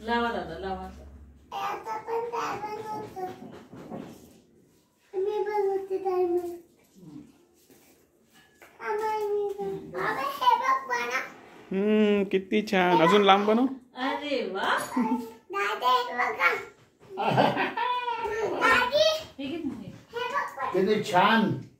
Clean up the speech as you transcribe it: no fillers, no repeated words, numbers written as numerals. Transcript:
लावा दादा लावा. आता पण डायमंड होतो. मी बनवते डायमंड. आम्ही हे बघ बना. किती छान. अजून लांब बनव. अरे वा. दादा हे बघा. दादी हे घे ना हे. हे बघ. किती छान.